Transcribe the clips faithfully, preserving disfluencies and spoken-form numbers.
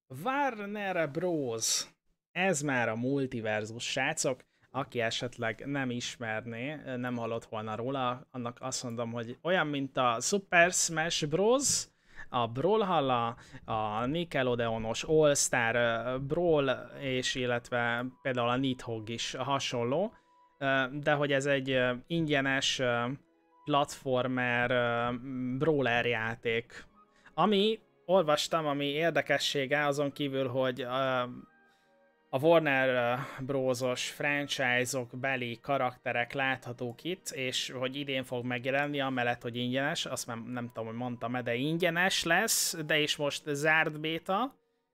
Warner Bros. Ez már a multiverzus, srácok. Aki esetleg nem ismerné, nem hallott volna róla, annak azt mondom, hogy olyan, mint a Super Smash Bros., a Brawlhalla, a Nickelodeonos All-Star Brawl, és illetve például a Nidhogg is hasonló, de hogy ez egy ingyenes platformer brawler játék, ami olvastam, ami érdekessége azon kívül, hogy uh, a Warner Bros.-os franchise-ok beli karakterek láthatók itt, és hogy idén fog megjelenni, amellett, hogy ingyenes, azt nem, nem tudom, hogy mondtam-e, de ingyenes lesz, de is most zárt béta.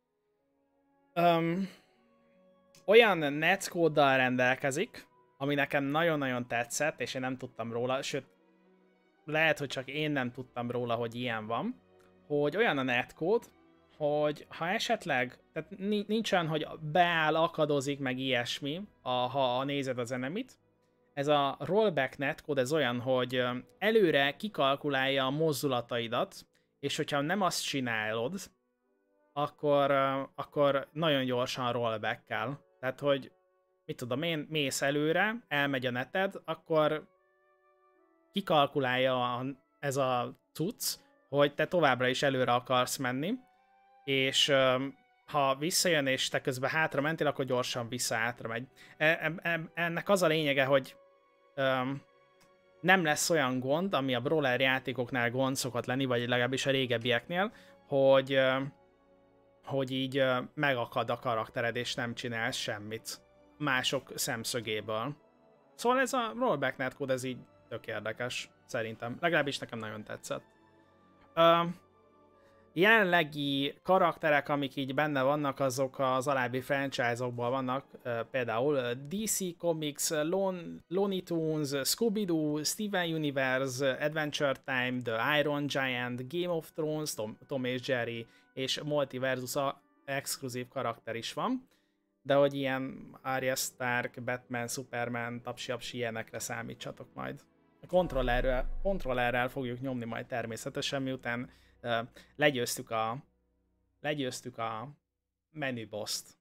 Um, olyan netcode-dal rendelkezik, ami nekem nagyon-nagyon tetszett, és én nem tudtam róla, sőt, lehet, hogy csak én nem tudtam róla, hogy ilyen van, hogy olyan a netcode, hogy ha esetleg, tehát nincs olyan, hogy beáll, akadozik, meg ilyesmi, a, ha nézed az enemit. Ez a rollback netcode, ez olyan, hogy előre kikalkulálja a mozdulataidat, és hogyha nem azt csinálod, akkor, akkor nagyon gyorsan rollback kell. Tehát, hogy mit tudom én, mész előre, elmegy a neted, akkor kikalkulálja ez a cucc, hogy te továbbra is előre akarsz menni, és um, ha visszajön, és te közben hátra mentél, akkor gyorsan vissza hátra megy. E- e- ennek az a lényege, hogy um, nem lesz olyan gond, ami a brawler játékoknál gond szokott lenni, vagy legalábbis a régebbieknél, hogy, uh, hogy így uh, megakad a karaktered, és nem csinálsz semmit mások szemszögéből. Szóval ez a rollback netcode, ez így tök érdekes, szerintem. Legalábbis nekem nagyon tetszett. Uh, jelenlegi karakterek, amik így benne vannak, azok az alábbi franchise-okból vannak, uh, például dé cé Comics, Lon Looney Tunes, Scooby-Doo, Steven Universe, Adventure Time, The Iron Giant, Game of Thrones, Tom, Tom és Jerry, és Multiversus exkluzív karakter is van, de hogy ilyen Arya Stark, Batman, Superman, tapsi-apsi ilyenekre számítsatok majd. A kontrollerrel, kontrollerrel fogjuk nyomni majd természetesen, miután uh, legyőztük a legyőztük a menüboszt.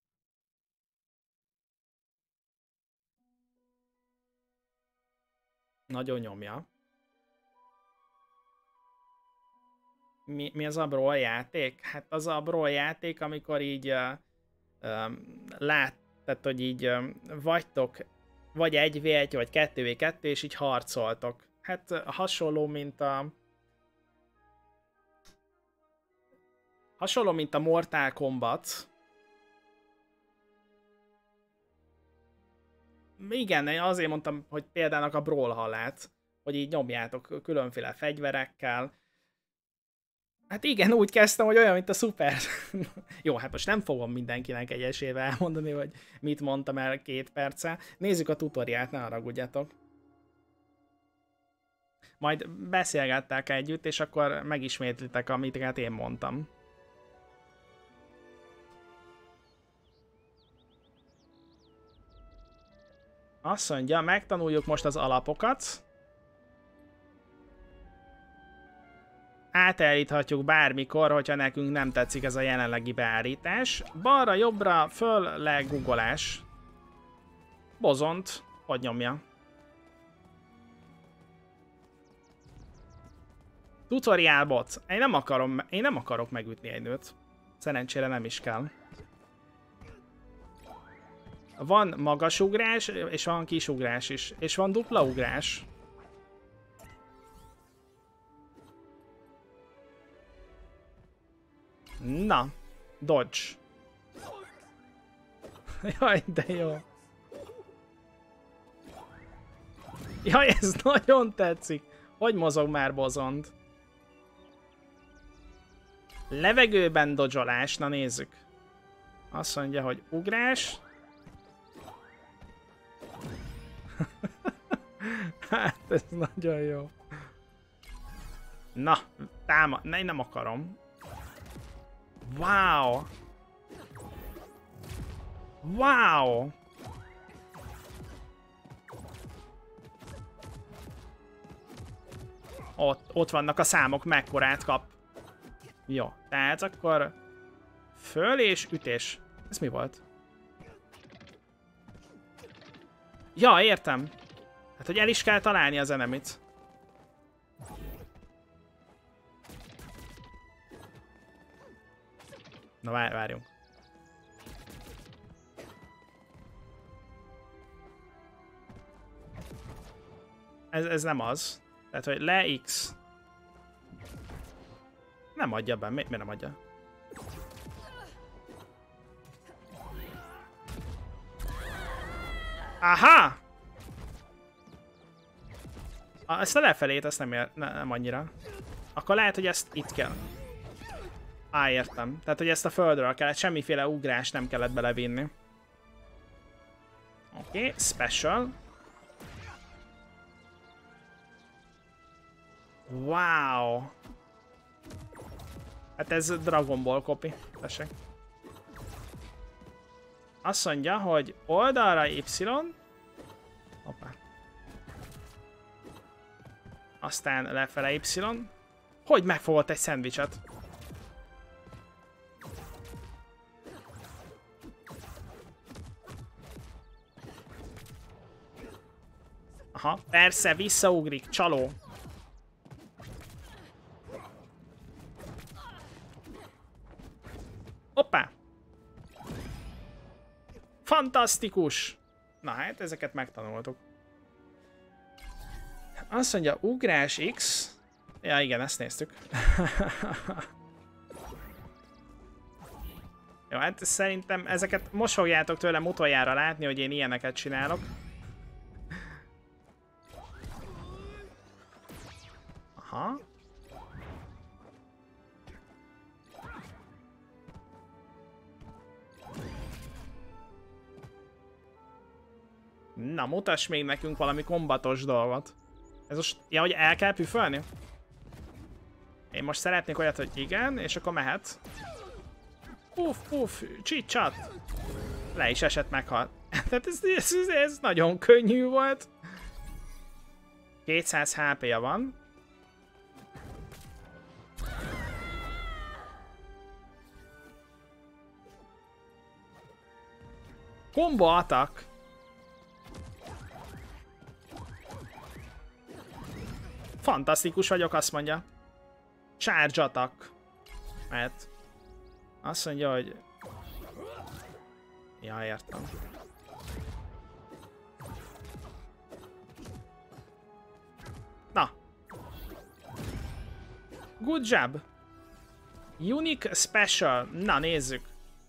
Nagyon nyomja. Mi, mi az a brawl játék? Hát az a brawl játék, amikor így uh, um, láttad, hogy így um, vagytok vagy egy vé egy, vagy kettő vé kettő, és így harcoltok. Hát hasonló, mint a... Hasonló, mint a Mortal Kombat. Igen, azért mondtam, hogy például a Brawlhallát, hogy így nyomjátok különféle fegyverekkel. Hát igen, úgy kezdtem, hogy olyan, mint a Super. Jó, hát most nem fogom mindenkinek egyesével elmondani, hogy mit mondtam el két perccel. Nézzük a tutoriált, ne haragudjatok. Majd beszélgettek együtt, és akkor megismétlitek, amit hát én mondtam. Azt mondja, megtanuljuk most az alapokat. Átállíthatjuk bármikor, hogyha nekünk nem tetszik ez a jelenlegi beállítás. Balra, jobbra, föl, le, googolás. Bozont, hogy nyomja. Tutorial bot. Én nem akarom, én nem akarok megütni egy nőt. Szerencsére nem is kell. Van magasugrás, és van kisugrás is. És van dupla ugrás. Na, dodge. Jaj, de jó. Jaj, ez nagyon tetszik. Hogy mozog már bozond? Levegőben dodge-olás, na nézzük. Azt mondja, hogy ugrás. Hát, ez nagyon jó. Na, támad. Ne, nem akarom. Wow! Wow! Ott, ott vannak a számok, mekkorát kap. Jó, tehát akkor Föl és ütés. Ez mi volt? Ja, értem. Hát, hogy el is kell találni az enemit. Na, várjunk. Ez, ez nem az. Tehát, hogy le X. Nem adja be. Mi, miért nem adja? Aha! Ah, ezt a lefelét, ezt nem, ér, ne, nem annyira. Akkor lehet, hogy ezt itt kell. Á, értem. Tehát, hogy ezt a földről kellett, semmiféle ugrás nem kellett belevinni. Oké, okay, special. Wow! Hát ez Dragon Ball copy. Tessék. Azt mondja, hogy oldalra Y. Hoppá. Aztán lefele Y. Hogy megfogott egy szendvicset? Aha, persze, visszaugrik, csaló. Hoppá! Fantasztikus! Na hát, ezeket megtanultuk. Azt mondja, ugrás X. Ja, igen, ezt néztük. Jó, hát szerintem ezeket most fogjátok tőlem utoljára látni, hogy én ilyeneket csinálok. Aha. Na, mutass még nekünk valami kombatos dolgot. Ez most... Ja, hogy el kell püfölni? Én most szeretnék olyat, hogy igen, és akkor mehet. Puff, puff, csicsat. Le is esett, meghalt. Tehát ez, ez, ez, ez nagyon könnyű volt. kétszáz há pé-ja van. Combo attack. Fantasztikus vagyok, azt mondja. Charge attack. Mert azt mondja, hogy... Ja, értem. Na. Good job. Unique special. Na, nézzük.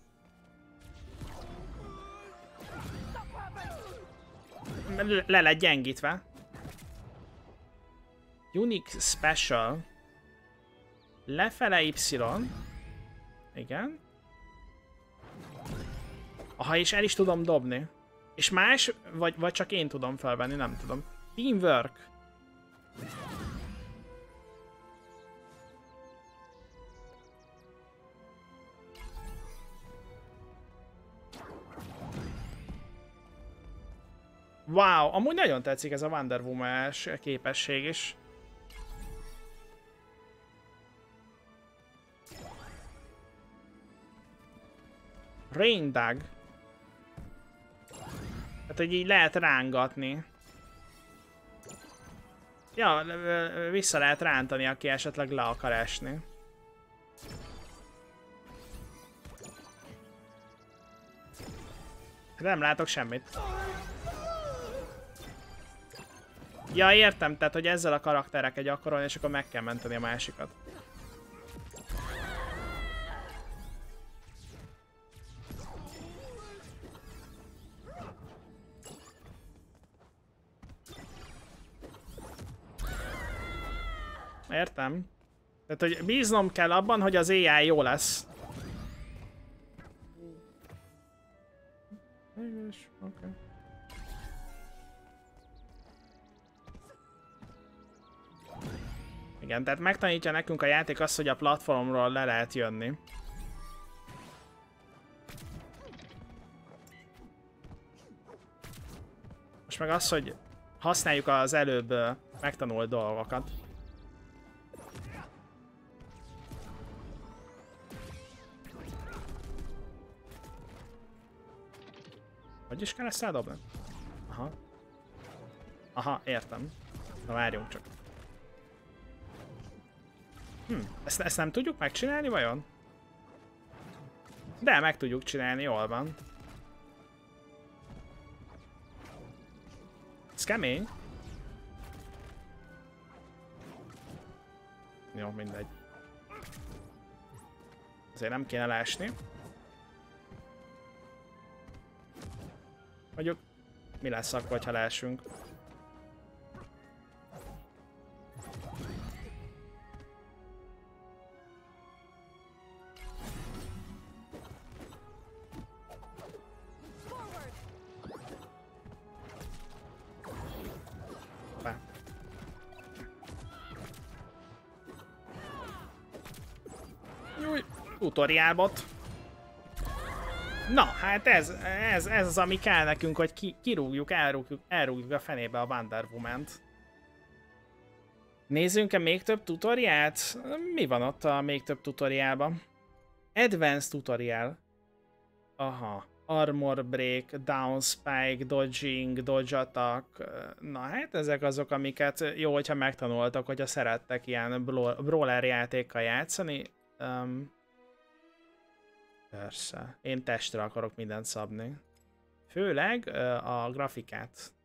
Le lett gyengítve. Unique special. Lefele Y. Igen. Aha, és el is tudom dobni. És más, vagy, vagy csak én tudom felvenni, nem tudom. Teamwork. Wow, amúgy nagyon tetszik ez a Wonder Woman-es képesség is. Rain Dog. Hát, hogy így lehet rángatni. Ja, vissza lehet rántani, aki esetleg le akar esni. Nem látok semmit. Ja, értem, tehát, hogy ezzel a karaktereket gyakorolni, és akkor meg kell menteni a másikat. Értem. Tehát, hogy bíznom kell abban, hogy az á i jó lesz. Okay. Igen, tehát megtanítja nekünk a játék azt, hogy a platformról le lehet jönni. Most meg az, hogy használjuk az előbb megtanult dolgokat. Hogy is kell ezt eldobni? Aha. Aha, értem. Na várjunk csak. Hm, ezt, ezt nem tudjuk megcsinálni vajon? De meg tudjuk csinálni, jól van. Ez kemény. Jó, mindegy. Azért nem kéne leesni. Mondjuk, mi lesz akkor, ha leesünk? Tutoriálbot. Na, hát ez, ez, ez az, ami kell nekünk, hogy ki, kirúgjuk, elrúgjuk, elrúgjuk a fenébe a Wonder Woman-t. Nézzünk-e még több tutoriált? Mi van ott a még több tutoriálban? Advanced tutorial. Aha. Armor break, down spike, dodging, dodge attack. Na hát ezek azok, amiket jó, hogyha megtanultak, hogyha szerettek ilyen brawler játékkal játszani. Um, Persze. Én testre akarok mindent szabni. Főleg uh, a grafikát.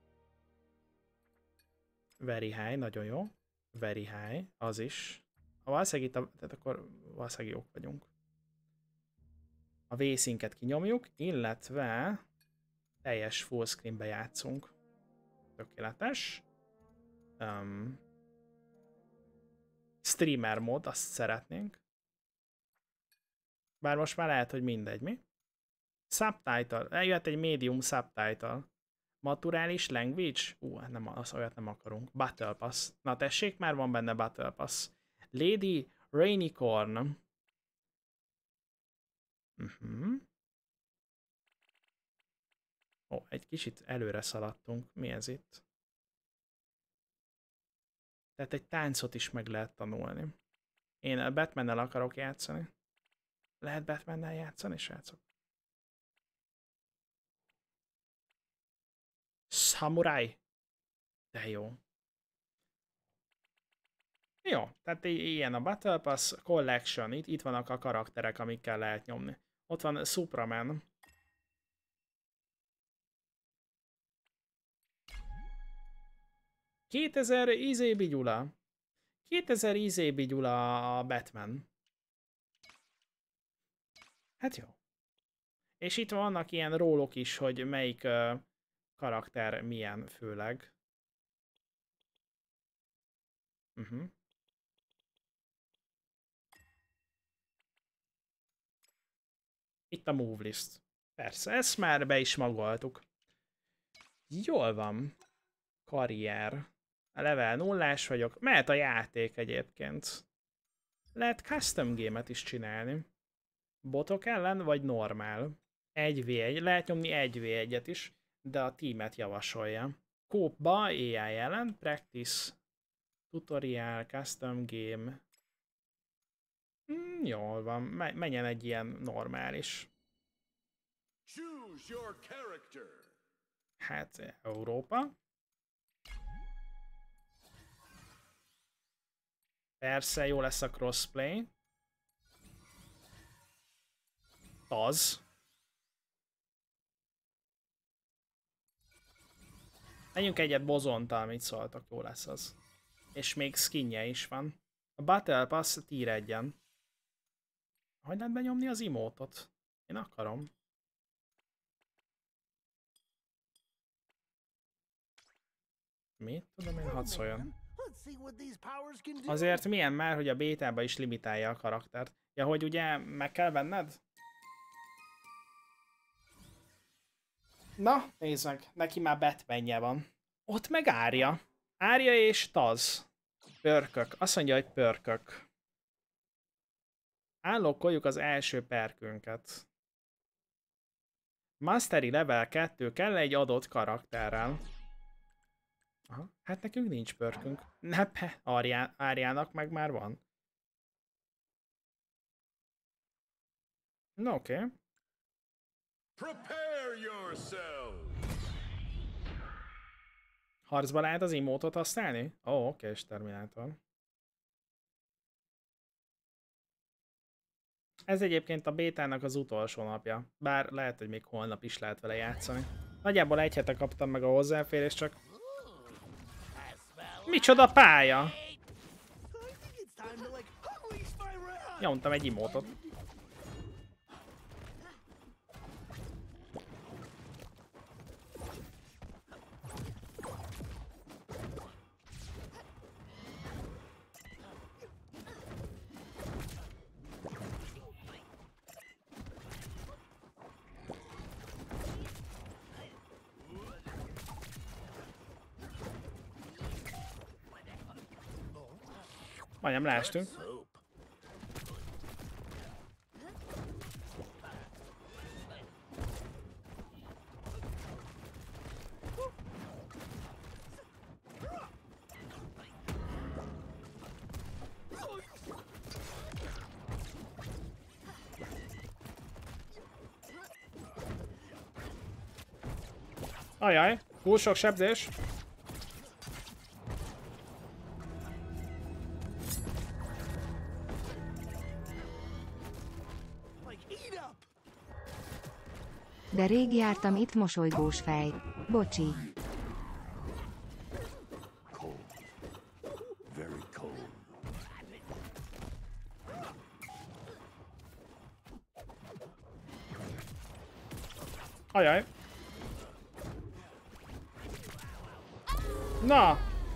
Very high, nagyon jó. Very high, az is. Ha valószínűleg itt a... Tehát akkor valószínűleg jók vagyunk. A V-szinket kinyomjuk, illetve teljes fullscreenbe játszunk. Tökéletes. Um, streamer mód, azt szeretnénk. Bár most már lehet, hogy mindegy, mi? Subtitle. Eljöhet egy medium subtitle. Maturális language? Ú, uh, nem, az olyat nem akarunk. Battle Pass. Na tessék, már van benne Battle Pass. Lady Rainicorn. Uh-huh. Ó, egy kicsit előre szaladtunk. Mi ez itt? Tehát egy táncot is meg lehet tanulni. Én a Batmannel akarok játszani. Lehet Batmannel játszani, srácok? Samurai. De jó. Jó, tehát ilyen a Battle Pass Collection. Itt, itt vannak a karakterek, amikkel lehet nyomni. Ott van Superman. kétezer Izébi Gyula. kétezer Izébi Gyula a Batman. Hát jó. És itt vannak ilyen rólok is, hogy melyik uh, karakter milyen főleg. Uh-huh. Itt a move list. Persze, ezt már be is magoltuk. Jól van. Karrier. A level nullás vagyok. Mehet a játék egyébként. Lehet custom game-et is csinálni. Botok ellen, vagy normál? egy vé egy. Lehet nyomni egy vé egyet is, de a teamet javasolja. Coop-ba á i ellen, practice, tutorial, custom game. Hmm, jól van, menjen egy ilyen normális. Hát, Európa. Persze, jó lesz a crossplay. Az. Menjünk egyet Bozontal, mit szóltak, jó lesz az. És még skinje is van. A Battle Pass tier egyen. Hogy lehet benyomni az emotot? Én akarom. Mit? Tudom én, hadd szóljon. Azért milyen már, hogy a bétába is limitálja a karaktert. Ja, hogy ugye meg kell venned? Na, nézd meg, neki már Batmanje van. Ott meg Árja. Árja és Taz. Pörkök. Azt mondja, hogy pörkök. Állokkoljuk az első perkünket. Mastery level kettő kell egy adott karakterrel. Aha, hát nekünk nincs pörkünk. Nepe, Árjá, Árjának meg már van. Na oké. Okay. Prepare yourselves. Harcba lehet az imótot használni? Ó, oh, oké, és Terminátor. Ez egyébként a bétának az utolsó napja. Bár lehet, hogy még holnap is lehet vele játszani. Nagyjából egy hete kaptam meg a hozzáférést, csak... Micsoda pálya! Nyomtam egy imótot. Majdnem leestünk. Ajaj, túl sok sebzés. De rég jártam itt, mosolygós fej. Bocsi. Ajaj. Na!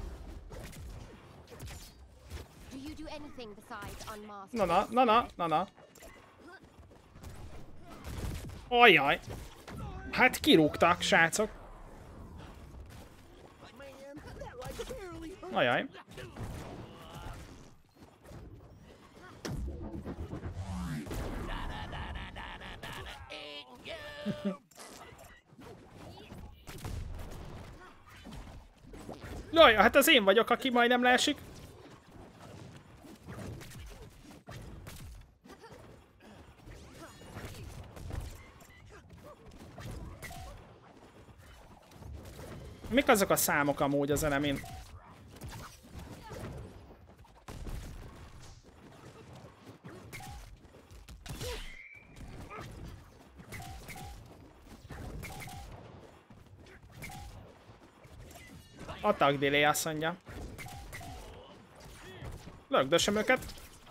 Na, na, na, na, na, na. Ajaj. Hát kirúgtak, srácok. Ajaj. Jaj, hát az én vagyok, aki majdnem leesik. Mik azok a számok amúgy az elemin? Attack delay, azt mondja. Lögdösöm őket.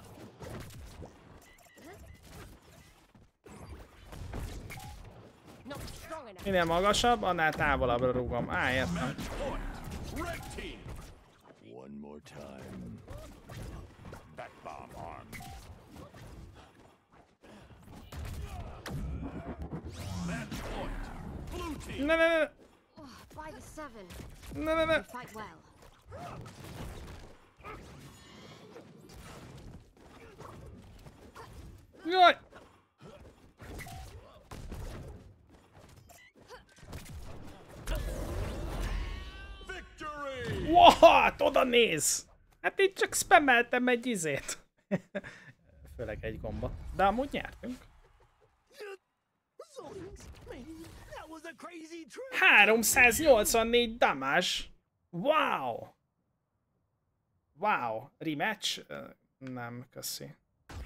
Minél magasabb, annál távolabbra rúgom. Á, értem. Ne, ne, ne. Ne, ne, ne. Jaj! What? Oda néz! Hát én csak spammeltem egy izét. Főleg egy gombot. De amúgy nyertünk. háromszáznyolcvannégy damage. Wow! Wow. Rematch? Nem, köszi.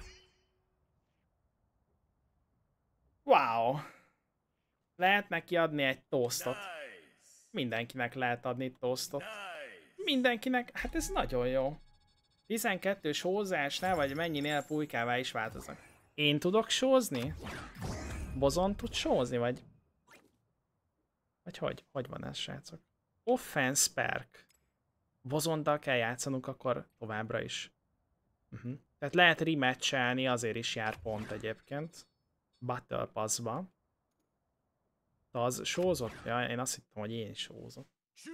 Wow. Lehet neki adni egy toastot. Mindenkinek lehet adni toastot. Mindenkinek, hát ez nagyon jó. tizenkettős hózásnál, vagy mennyinél pulykává is változnak. Én tudok sózni? Bozon tud sózni, vagy? Vagy hogy? Hogy van ez, srácok? Offense perk. Bozonddal kell játszanunk akkor továbbra is. Uh-huh. Tehát lehet rematchelni, azért is jár pont egyébként. Battle Pass-ba. De az sózott? Ja, én azt hittem, hogy én is sózok.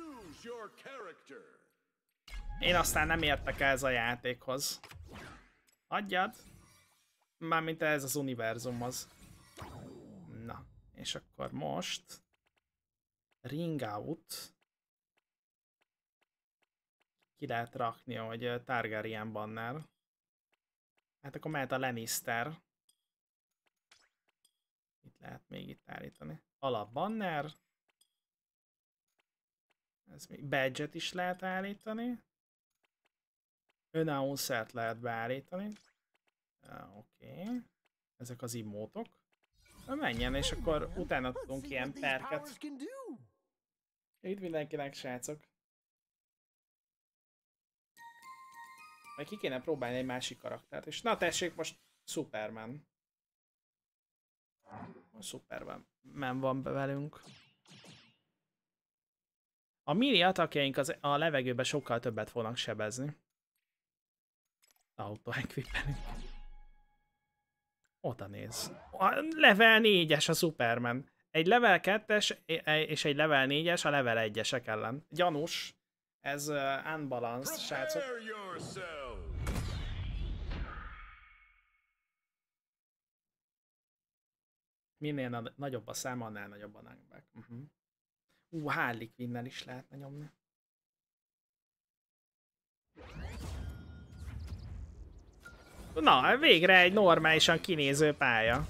Én aztán nem értek ez a játékhoz. Adjad! Mármint ez az univerzumhoz. Na, és akkor most... Ring out. Ki lehet rakni, hogy Targaryen banner. Hát akkor mehet a Lannister. Itt lehet még itt állítani. Alap banner. Ez még badge-et is lehet állítani. Announcer-t lehet beállítani. Ah, oké. Okay. Ezek az imótok. Menjen, és akkor utána tudunk ilyen perket. Itt mindenkinek, srácok. Meg ki kéne próbálni egy másik karaktert. És na tessék, most Superman. Superman van velünk. A mini attackjaink az a levegőben sokkal többet fognak sebezni. Auto-equipelünk. Oda néz. A level négyes a Superman. Egy level kettes és egy level négyes a level egyesek ellen. Gyanús. Ez uh, unbalanced, srácok. Minél na nagyobb a szám, annál nagyobb a knockback. Uh -huh. Uh, Harley Quinn-nel is lehetne nyomni. Na, végre egy normálisan kinéző pálya.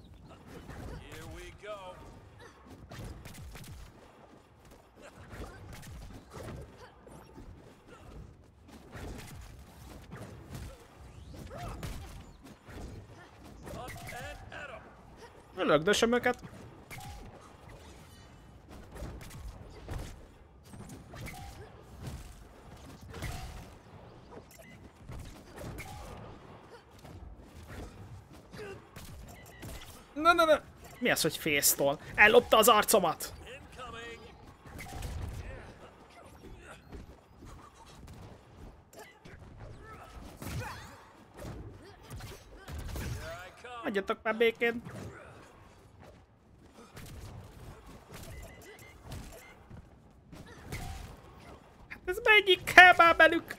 Lögdösöm őket. Na, na, na. Mi az, hogy fésztol? Ellopta az arcomat! Hagyjatok már békén! Hát ez melyik kell már belük?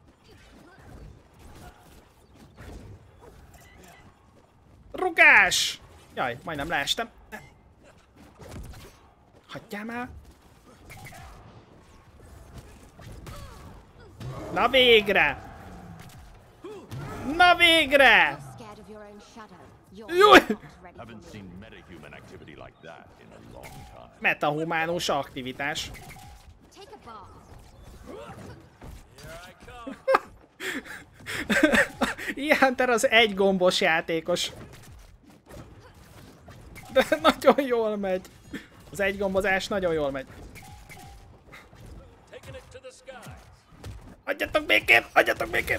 Rugás! Jaj, majdnem leestem. Hagyjál már! Na végre! Na végre! Júj! Metahumánus aktivitás. Ilyen az egy gombos játékos. De nagyon jól megy. Az egy gombozás nagyon jól megy. Hagyjatok békén! Hagyjatok békén!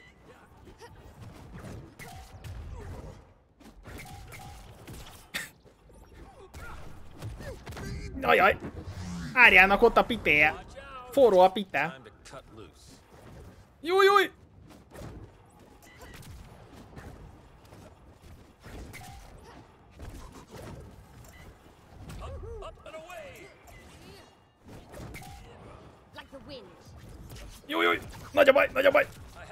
Ajaj! Árjának ott a pitéje. Forró a pite. Júj, júj! Júj, júj! Nagy a baj, nagy a baj!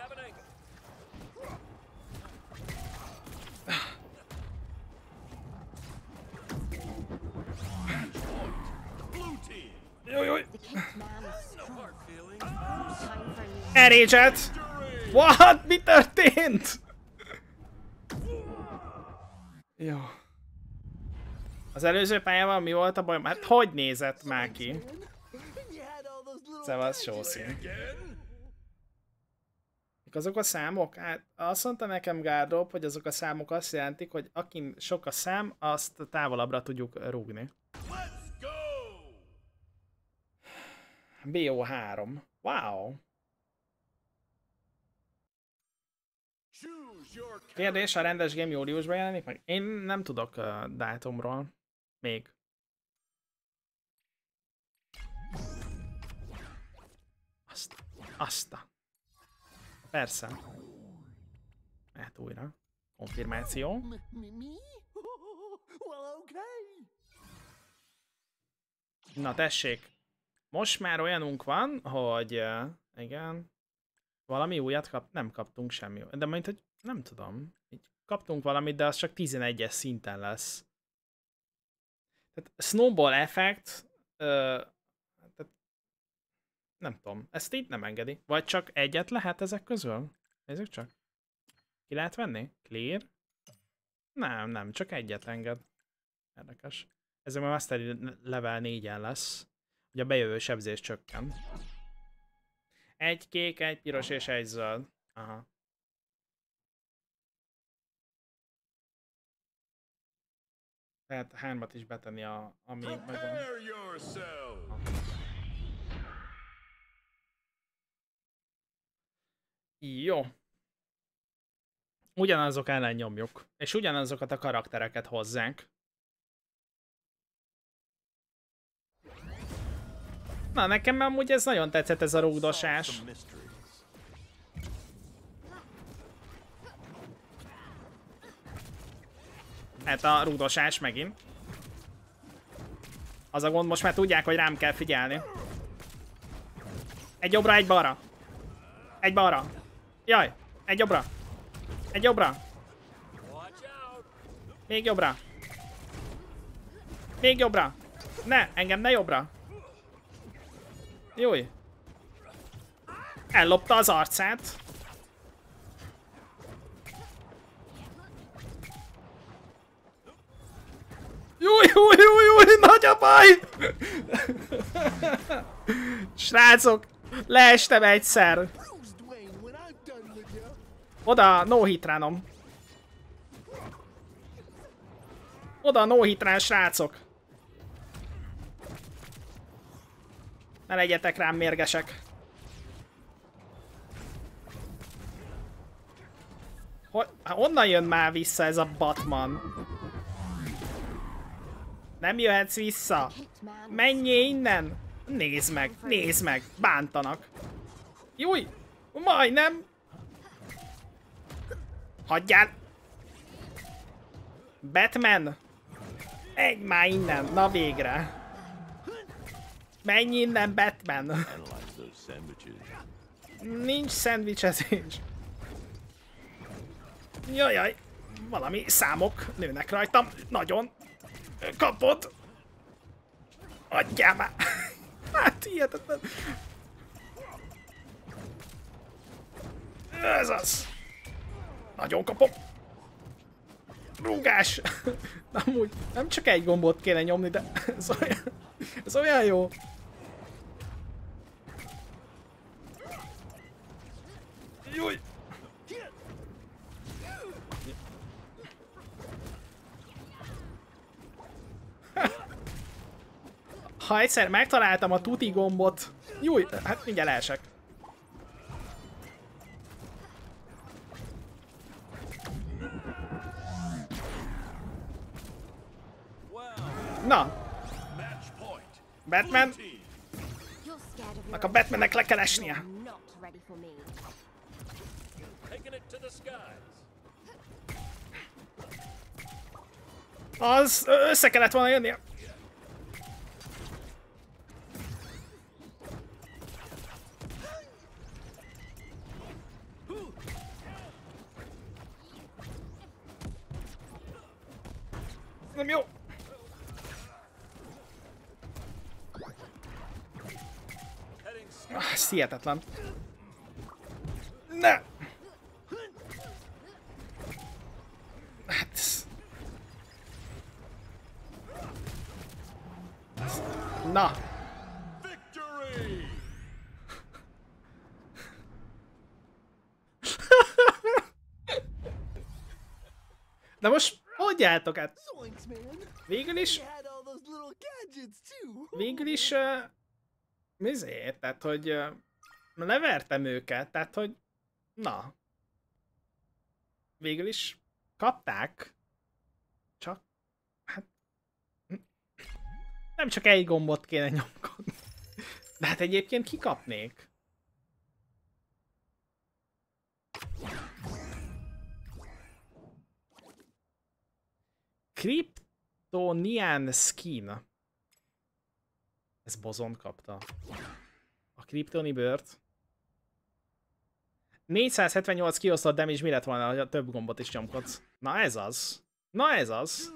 Júj, júj! Elrégelt! What? Mi történt? Jó. Az előző pályával mi volt a baj? Hát hogy nézett már ki? Szevasz, sószín. Azok a számok? Hát azt mondta nekem Gárdop, hogy azok a számok azt jelentik, hogy akin sok a szám, azt távolabbra tudjuk rúgni. bé o három. Wow! Kérdés, a rendes game júliusban jelenik meg? Én nem tudok uh, dátumról. Még. Azt. Azt. Persze. Mehet újra. Konfirmáció. Na tessék. Most már olyanunk van, hogy uh, igen. Valami újat kap, nem kaptunk semmi. De majd, hogy nem tudom. Így kaptunk valamit, de az csak tizenegyes szinten lesz. Tehát snowball effect. Uh, tehát nem tudom. Ezt így nem engedi. Vagy csak egyet lehet ezek közül? Nézzük csak. Ki lehet venni? Clear? Nem, nem. Csak egyet enged. Érdekes. Ez a Mastery level négyen lesz. Ugye a bejövő sebzés csökken. Egy kék, egy piros és egy zöld. Aha. Tehát hármat is betenni, a, ami megvan. Jó. Ugyanazok ellen nyomjuk. És ugyanazokat a karaktereket hozzánk. Na, nekem amúgy ez nagyon tetszett, ez a rúgdosás. Hát a rúgdosás megint. Az a gond, most már tudják, hogy rám kell figyelni. Egy jobbra, egy balra. Egy balra. Jaj, egy jobbra. Egy jobbra. Még jobbra. Még jobbra. Ne, engem ne jobbra. Júj. Ellopta az arcát. Júj, júj, júj, júj, nagy a baj! Srácok, leestem egyszer. Oda, no hitránom. Oda, no hitrán, srácok. Ne legyetek rám mérgesek. Ho- honnan jön már vissza ez a Batman? Nem jöhetsz vissza. Menjél innen. Nézd meg, nézd meg. Bántanak. Júj, majdnem. Hagyjál. Batman. Egy már innen, na végre. Menj innen, Batman. Nincs szendvicsezés. Jajjaj, valami számok nőnek rajtam. Nagyon. Kapod. Adjál már. Hát hihetetlen. Ez az. Nagyon kapom. Rúgás. Amúgy nem csak egy gombot kéne nyomni, de ez olyan, ez olyan jó. Júj. Ha egyszer megtaláltam a tuti gombot... Júj, hát mindjárt leesek. Na! Batman! Nak a Batmannek le kell esnie. Az össze kellett volna jönnie. Nem jó. Ah, ez hihetetlen. Ne! Hát... Na! De most hagyjátok át! Végül is... Végül is... Uh, mizért? Tehát, hogy... Uh, levertem őket, tehát, hogy... Na. Végül is... Kapták. Csak... Hát... Nem csak egy gombot kéne nyomkodni. De hát egyébként kikapnék. Kryptonian skin. Ez Bozon kapta. A Kryptoni bőrt. négyszázhetvennyolc kiosztott damage, mi lett volna, ha több gombot is nyomkodsz? Na ez az. Na ez az.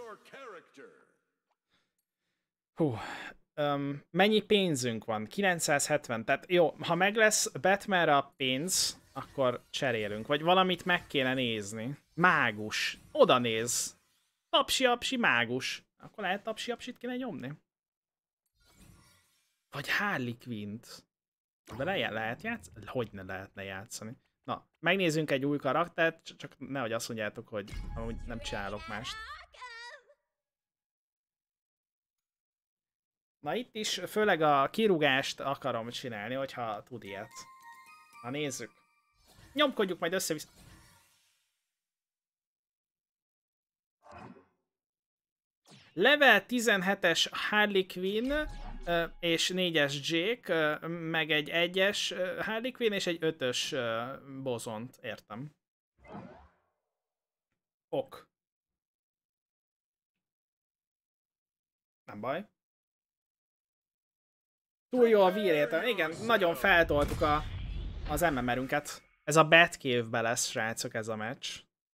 Hú. Um, mennyi pénzünk van? kilencszázhetven. Tehát jó, ha meg lesz Batmanre a pénz, akkor cserélünk. Vagy valamit meg kéne nézni. Mágus. Oda néz. Tapsi-apsi mágus. Akkor lehet tapsi-apsit kéne nyomni. Vagy Harley Quinn-t. Vele lehet játszani? Hogy ne lehetne játszani? Na, megnézzünk egy új karaktert, csak nehogy azt mondjátok, hogy amúgy nem csinálok mást. Na itt is főleg a kirúgást akarom csinálni, hogyha tud ilyet. Na nézzük. Nyomkodjuk majd össze-vissza. Level tizenhetes Harley Quinn és négyes Jake, meg egy egyes Harley Quinn és egy ötös bozont, értem. Ok. Nem baj. Túl jó a vírét. Igen, nagyon feltoltuk a, az em em er-ünket. Ez a Batcave-be lesz, srácok, ez a meccs.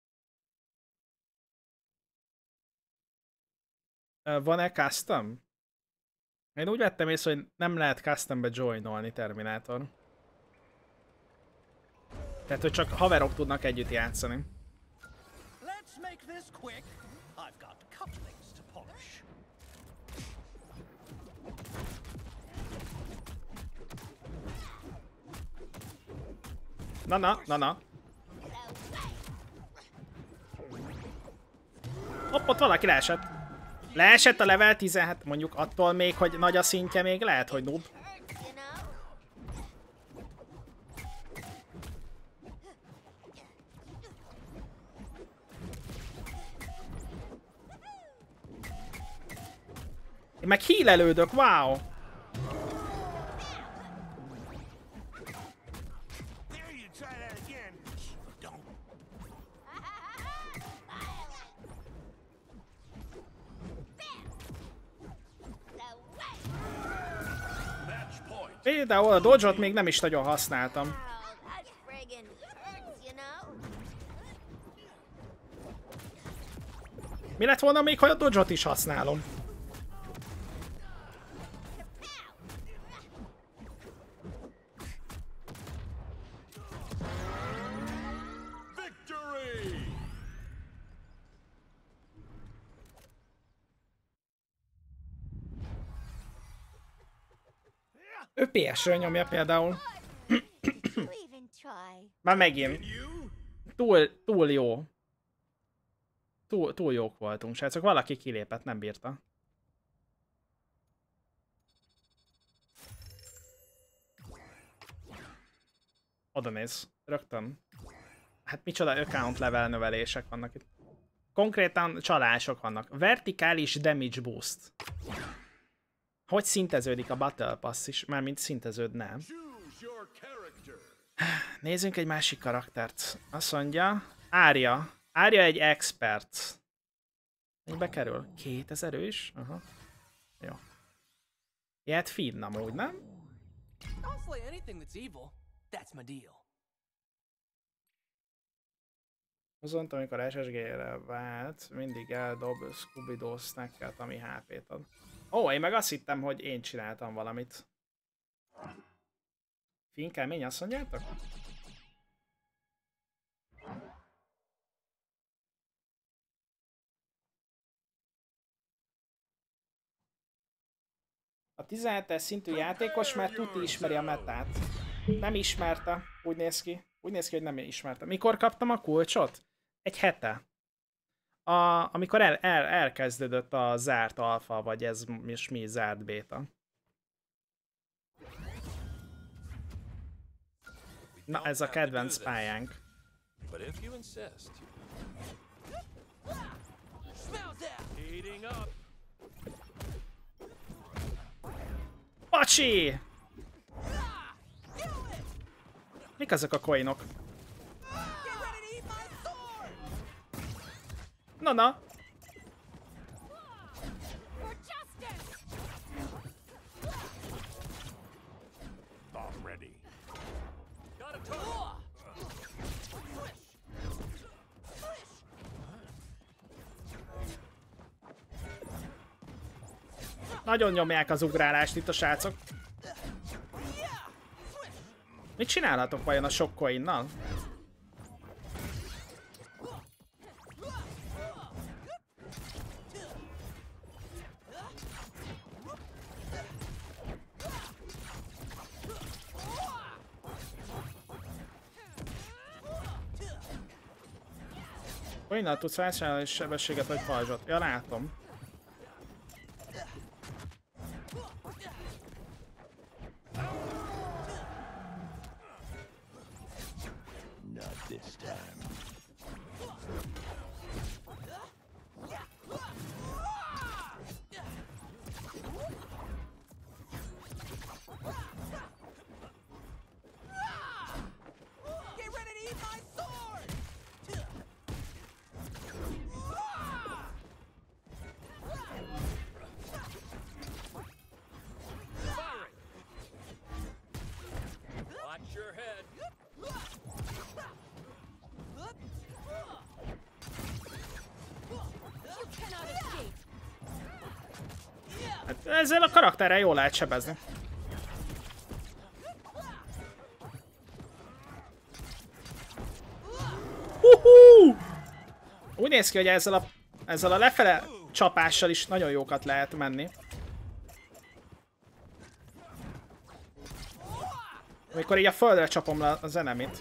Van-e custom? Én úgy vettem észre, hogy nem lehet custombe joinolni Terminátor. Tehát, hogy csak haverok tudnak együtt játszani. Na, na, na, na. Hopp, ott valaki leesett. Leesett a level tizenhet, mondjuk attól még, hogy nagy a szintje, még lehet, hogy noob. Én meg healelődök, wow! Például a dodge-ot még nem is nagyon használtam. Mi lett volna még, ha a dodge-ot is használom? Ő pé es-ről nyomja például. Már megint. Túl, túl jó. Túl, túl jók voltunk, srácok. Valaki kilépett, nem bírta. Oda néz. Rögtön. Hát micsoda account level növelések vannak itt. Konkrétan csalások vannak. Vertikális damage boost. Hogy szinteződik a Battle Pass is? Mármint szinteződ nem. Nézzünk egy másik karaktert. Azt mondja, Arya. Arya egy expert. Mennyibe kerül? kétezer is? Aha. Jó. Ilyet finn amúgy, nem? Azont, amikor es es gé-re vált, mindig eldob Scooby-Doo snacket, ami há pét ad. Ó, én meg azt hittem, hogy én csináltam valamit. Finkelmény, azt mondjátok? A tizenhetes szintű játékos már tuti ismeri a metát. Nem ismerte, úgy néz ki. Úgy néz ki, hogy nem ismerte. Mikor kaptam a kulcsot? Egy hete. A, amikor el, el, elkezdődött a zárt alfa, vagy ez és mi zárt béta. Na, ez a kedvenc pályánk. Pacsi! Mik azok a coinok? Na, na! Nagyon nyomják az ugrálást itt a srácok. Mit csinálhatok vajon a sok coinnal? Olyan tudsz vásárolni sebességet vagy pajzsot? Ja, látom. Hát ezzel a karakterrel jól lehet sebezni. Uhú! Úgy néz ki, hogy ezzel a, ezzel a lefele csapással is nagyon jókat lehet menni. Amikor így a földre csapom le az enemit.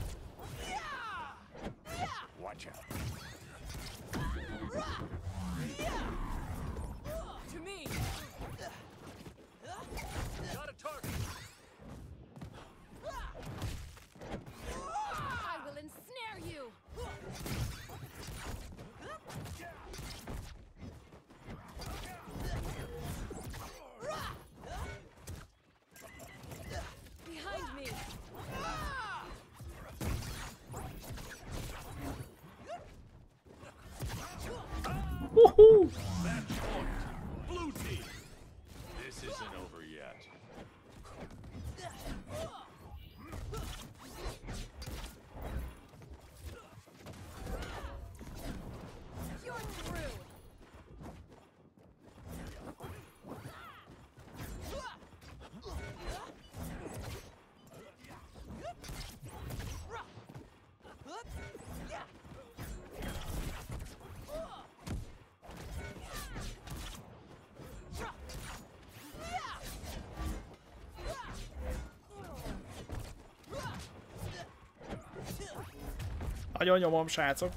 Woohoo! Blue team. This isn't over yet. You're through. Nagyon nyomom, srácok.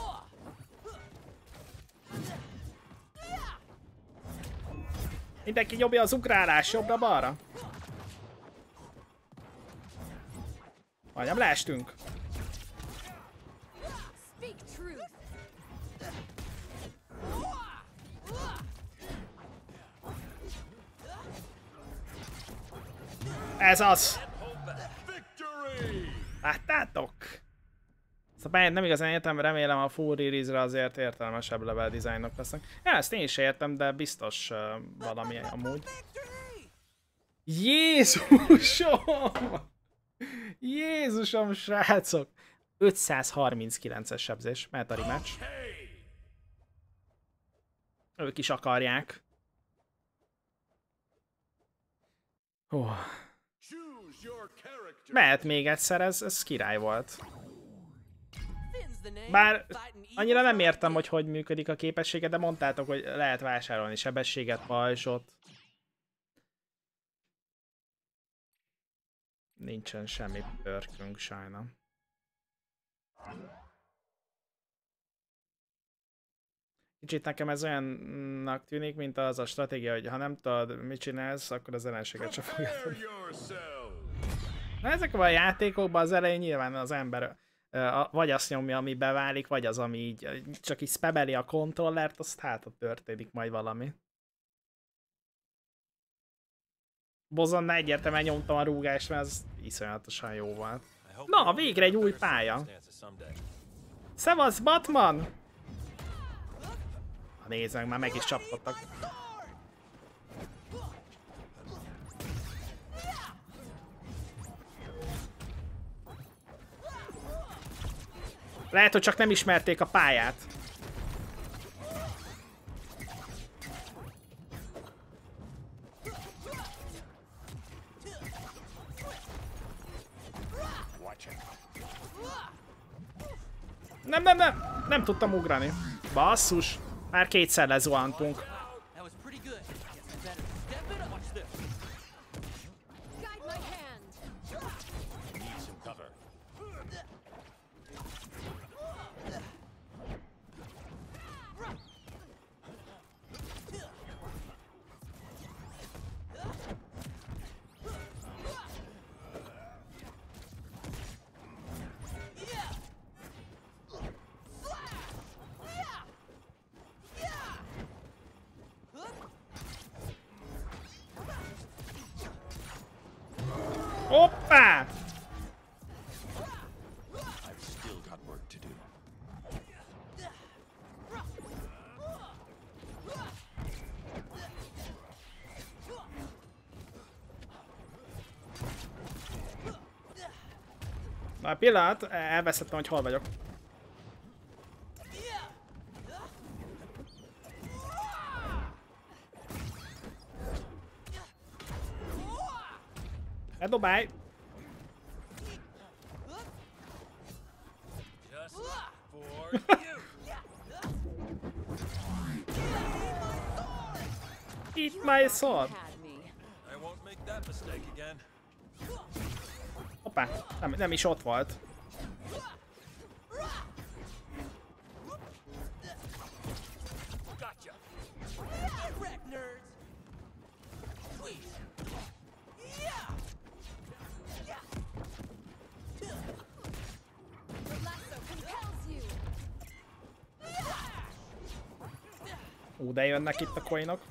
Mindenki nyomja az ugrálás jobbra-balra. Majdnem leestünk. Ez az! Láttátok? Szóval nem igazán értem, remélem a full release-re azért értelmesebb level dizájnok lesznek. Ja, ezt én is értem, de biztos uh, valami amúgy. Jézusom! Jézusom, srácok! ötszázharminckilences sebzés, mehet a rematch. Ők is akarják. Oh. Mehet még egyszer, ez, ez király volt. Bár annyira nem értem, hogy hogy működik a képessége, de mondtátok, hogy lehet vásárolni sebességet, pajzsot. Nincsen semmi pörkünk, sajnálom. Kicsit nekem ez olyannak tűnik, mint az a stratégia, hogy ha nem tudod, mit csinálsz, akkor az ellenséget sem fogja tudni. Na, ezekben a játékokban az elején nyilván az ember vagy azt nyomja, ami beválik, vagy az, ami így csak így spebeli a kontrollert, azt hát ott történik majd valami. Bozonnál egyértelműen nyomtam a rúgást, mert ez iszonyatosan jó volt. Na, végre egy új pálya! Szevasz, Batman! Ha nézzük, már meg is csapkodtak. Lehet, hogy csak nem ismerték a pályát. Nem, nem, nem! Nem tudtam ugrani. Basszus! Már kétszer lezuhantunk. Hoppá! Na, pillanat, elveszettem, hogy hol vagyok. Ne dobálj! Eat my sword! Hoppá, nem, nem is ott volt. Ú, de jönnek itt a coinok.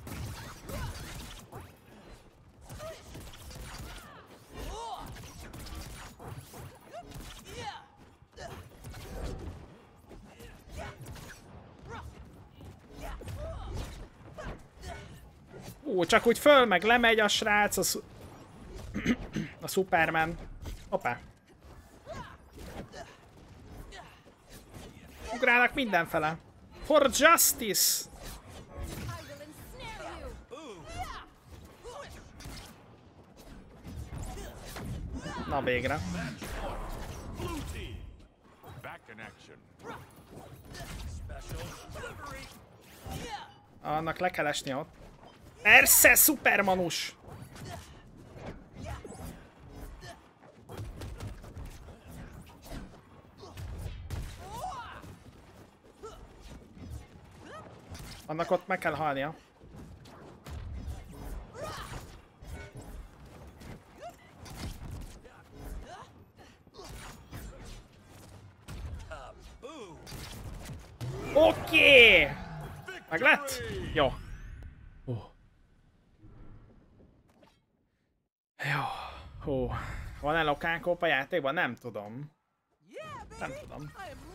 Ú, csak úgy föl, meg lemegy a srác, a, szu a Superman. Hoppá. Ugrálnak mindenfele. For justice! Na végre. Annak le kell esni ott. Persze, szupermanus! Annak ott meg kell halnia. Oké! Okay. Meg lett? Jó. Oh. Jó. Hú. Van-e lokálkóp a játékban? Nem tudom. Nem tudom.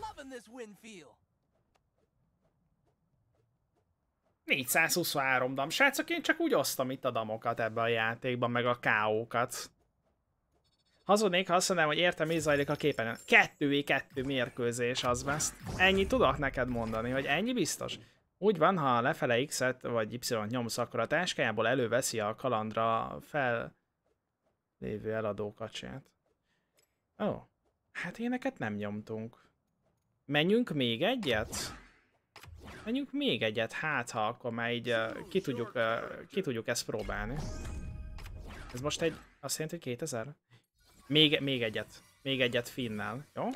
négyszázhuszonhárom dam. Srácok, én csak úgy osztom itt a damokat ebbe a játékban, meg a ká ó-kat. Hazudnék, ha azt mondanám, hogy értem, mi zajlik a képen. kettő kettő mérkőzés, az best. Ennyi tudok neked mondani, hogy ennyi biztos. Úgy van, ha lefele X-et vagy Y-t nyomsz, akkor a táskájából előveszi a kalandra fel lévő eladó kacsát. Ó, oh, hát éneket nem nyomtunk. Menjünk még egyet? Menjünk még egyet, hát ha akkor már így uh, ki, tudjuk, uh, ki tudjuk ezt próbálni. Ez most egy, azt jelenti, hogy kétezer? Még, még egyet. Még egyet Finnel, jó?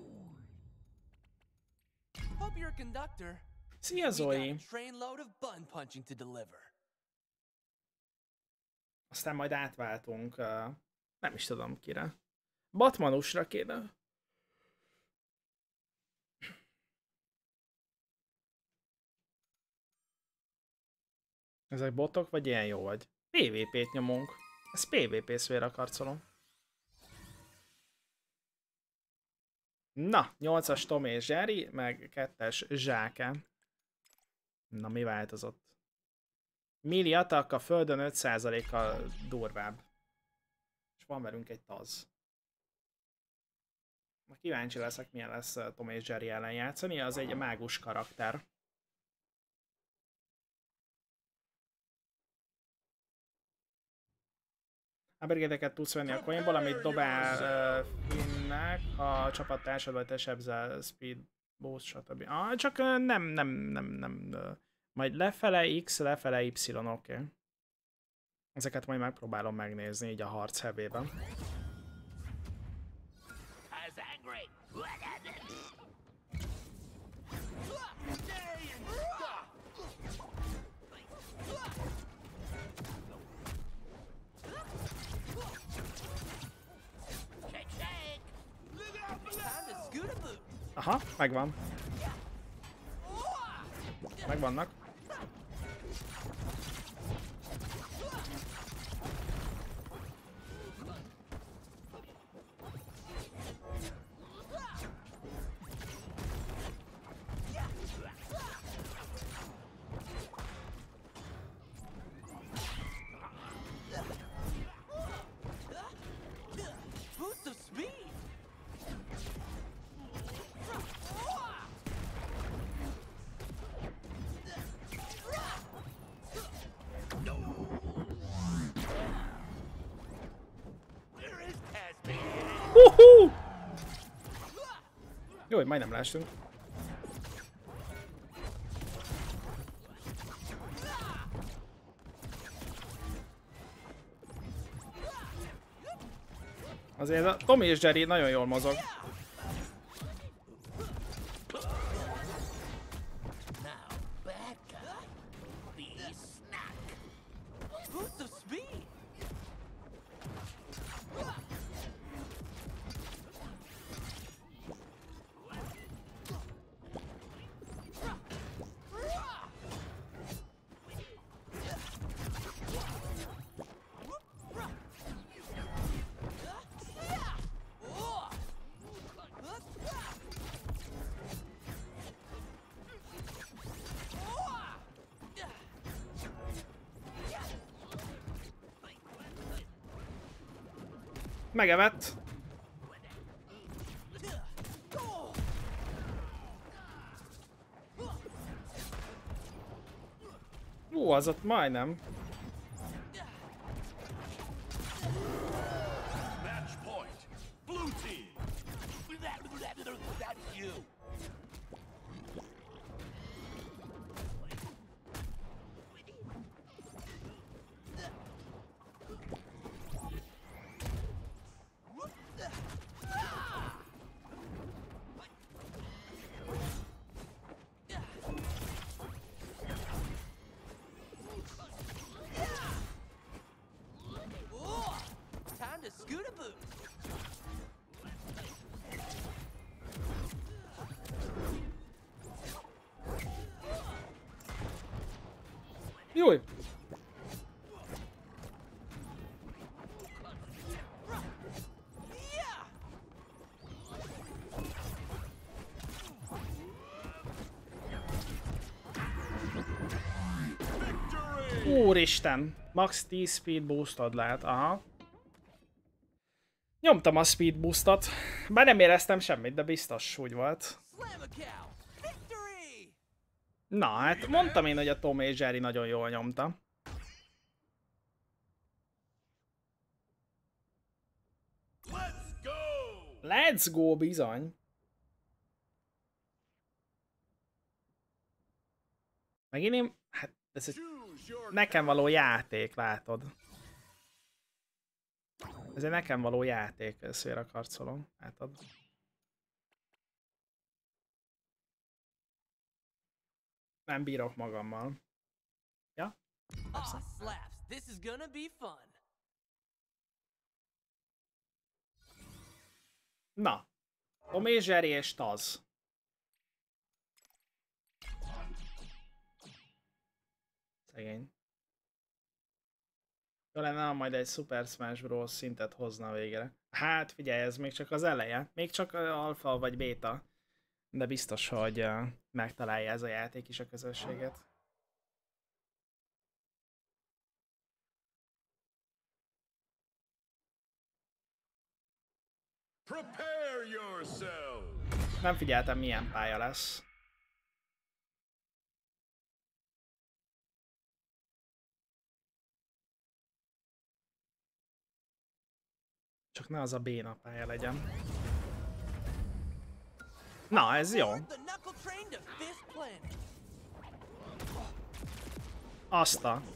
Szia, Zoe! Aztán majd átváltunk, uh, nem is tudom kire. Batmanusra kéne. Ezek botok, vagy ilyen jó vagy? pé vé pét nyomunk. Ez pé vé pé szféra karcolom. Na, nyolcas Tom és Jerry, meg kettes Zsáke. Na, mi változott? Milli attack a földön öt százalékkal durvább. És van velünk egy taz. Na, kíváncsi leszek, milyen lesz Tom és Jerry ellen játszani, az egy mágus karakter. A brigedeket tudsz venni a coinból, amit dobál uh, Finnnek, a csapattársad vagy te sebzel, speed, boost, stb. Ah, csak uh, nem, nem, nem, nem. Uh, majd lefele X, lefele Y, oké. Okay. Ezeket majd megpróbálom megnézni így a harc hevében. Aha, megvan. Megvannak. Uhú! Jó, hogy majdnem leestünk. Azért a Tom és Jerry nagyon jól mozog. Megevett. Ó, az ott majdnem. Júj! Úristen! Max tíz speed boostod lehet, aha. Nyomtam a speed boostot. Bár nem éreztem semmit, de biztos úgy volt. Na, hát mondtam én, hogy a Tom és Jerry nagyon jól nyomta. Let's go, bizony. Megint én... Hát, ez egy nekem való játék, látod. Ez egy nekem való játék, szférakarcolom, látod. Nem bírok magammal. Ja? Persze. Na. Tom és Jerry és Taz. Szegény. Jó lenne, ha majd egy Super Smash Bros. Szintet hozna végre. Hát figyelj, ez még csak az eleje. Még csak alfa vagy béta. De biztos, hogy uh, megtalálja ez a játék is a közösséget. Nem figyeltem, milyen pálya lesz. Csak ne az a béna pálya legyen. Na, ez jó. Azt a...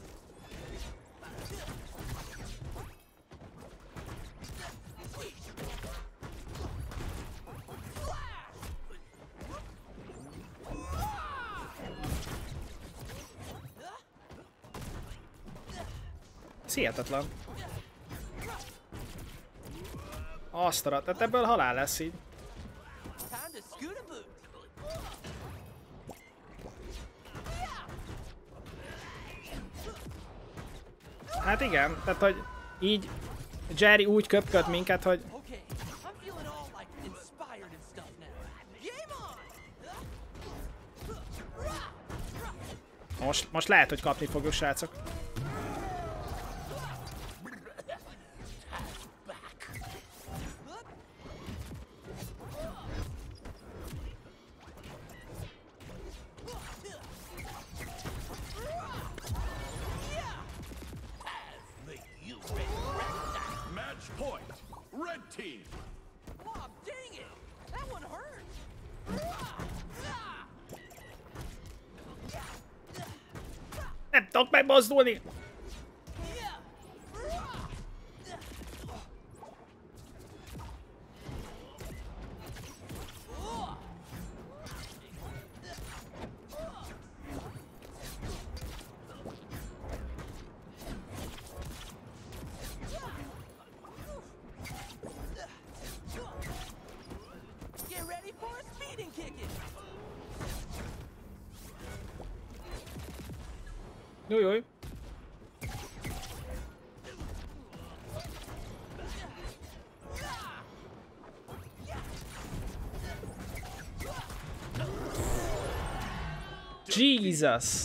Ez hihetetlen. Azt a... Tehát ebből halál lesz így. Hát igen, tehát hogy így Jerry úgy köpköd minket, hogy... Most, most lehet, hogy kapni fogjuk, srácok. tudok megmozdulni! Jó, jó. Jesus!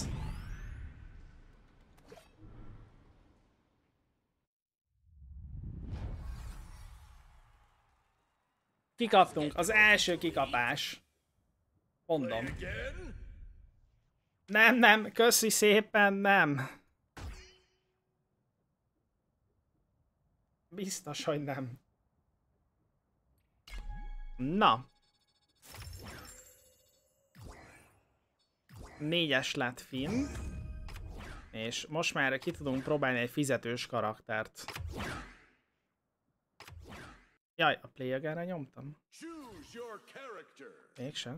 Kikaptunk, az első kikapás. Mondom. Nem, nem, köszi szépen, nem. Biztos, hogy nem. Na. Négyes lett Finn. És most már ki tudunk próbálni egy fizetős karaktert. Jaj, a play again-re nyomtam. Mégsem.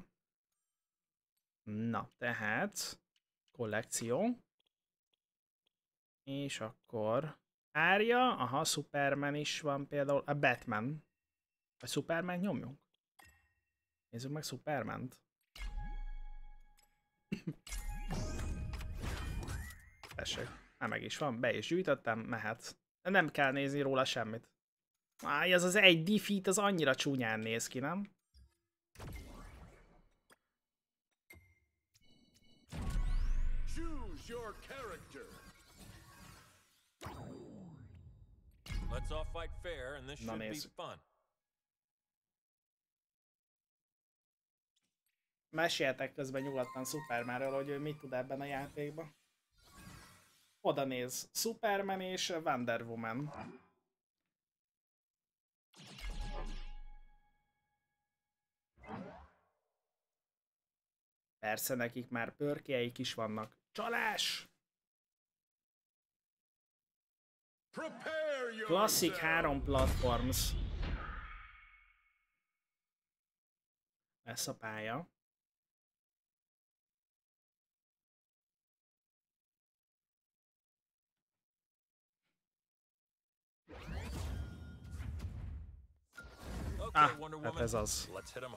Na, tehát kollekció. És akkor Arya, aha, Superman is van például, a Batman. A Superman nyomjunk. Nézzük meg Supermant. Tessék, már meg is van, be is gyűjtöttem, mehet. Nem kell nézni róla semmit. Áj, az az egy defeat, az annyira csúnyán néz ki, nem? Let's all fight fair and this should be fun. Meséltek közben nyugodtan Supermanről, hogy ő mit tud ebben a játékban. Oda néz, Superman és Wonder Woman. Persze nekik már pörkjeik is vannak. Csalás! Klasszik három platforms. Lesz a pálya. Ah, hát ez az.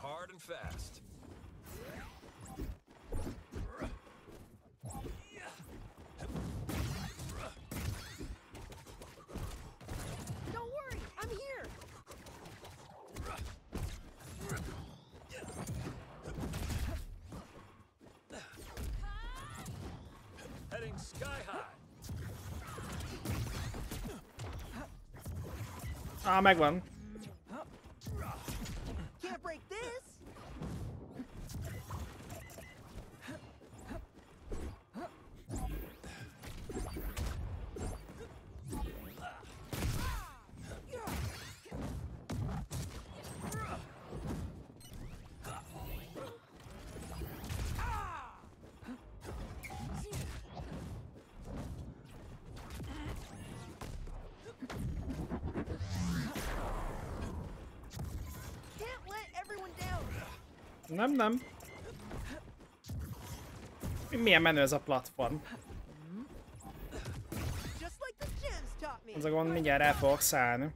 Ah, megvan. Nem, nem. Milyen menő ez a platform. Az a gond, mindjárt el fogok szállni.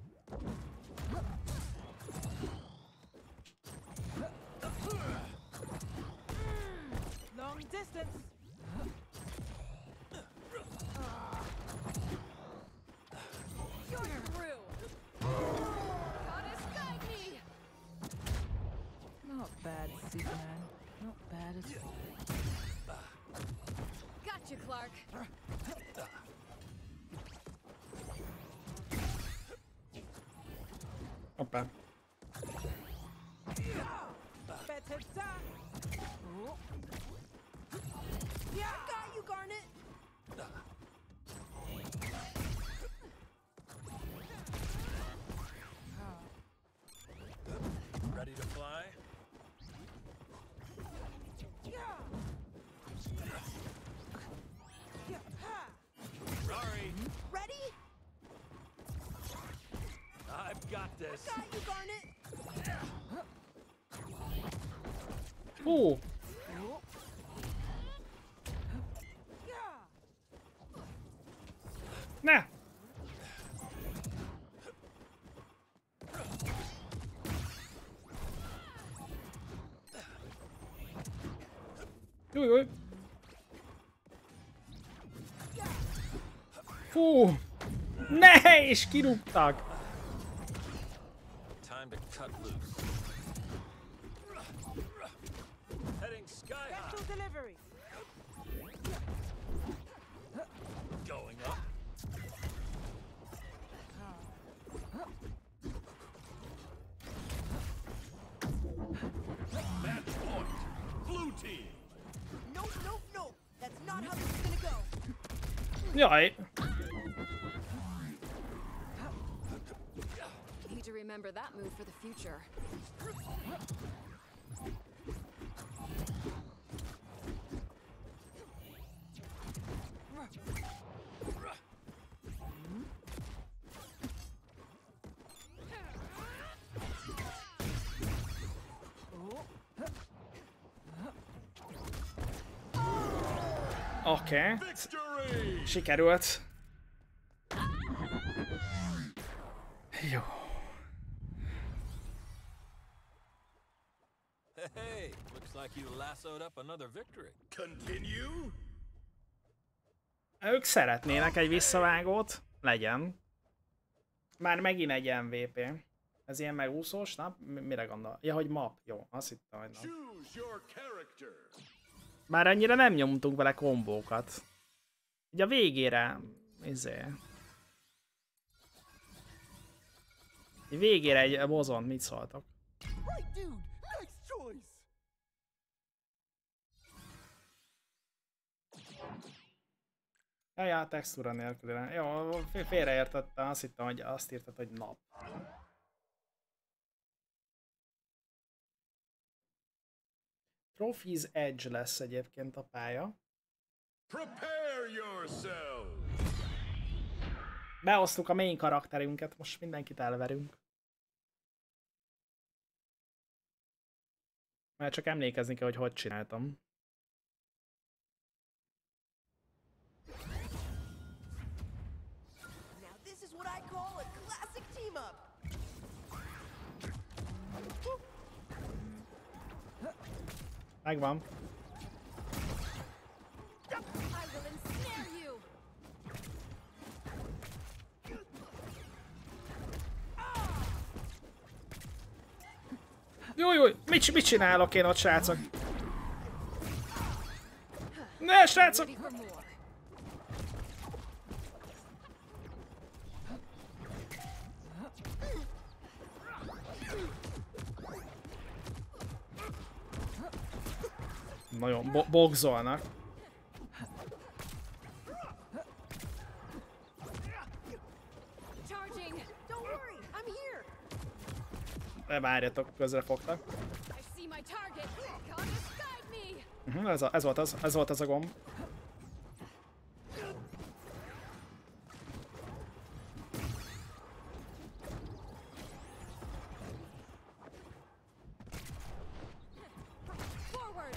Hoppá. Ready to fly? got this. Got you, Garnet. Hú! Ne! Júj, júj! Fú! Ne! És kirúgtak! Time to cut loose. Heading sky high. Special delivery. Going up. Match point. Blue team. Nope, nope, nope. That's not how this is gonna go. Jaj! Need to remember that move for the future. Oké. Okay. Victory. Sikerült. Jó. Hey, looks like you lassoed up another victory. Continue? Ők szeretnének egy visszavágót. Legyen. Már megint egy em vé pé. Ez ilyen megúszós nap? Mire gondol? Ja, hogy map. Jó, azt hittem, hogy nap. Choose your character. Már annyira nem nyomtunk vele kombókat. Ugye a végére... Izé... Végére egy bozont mit szóltok? Right, dude. Nice choice. Ja, ja, textúra nélkülire. Jó, félreértettem, azt hittem, hogy azt írtad, hogy nap. Trophies Edge lesz egyébként a pálya. Prepare yourself. Beosztuk a main karakterünket, most mindenkit elverünk. Mert csak emlékezni kell, hogy hogy csináltam. Now this is what I call a classic team up. Megvan. I will ensnare you. Jó, jó, mit, mit csinálok én ott, srácok? Ne, srácok! Ready for more. Nagyon bo bogzolnak. Charging. Don't worry, I'm here. Ne várjatok, közre fogtak. I see my target. Goddess guide me. Uh-huh, ez, a, ez, volt az, ez volt az a gomb. Forward.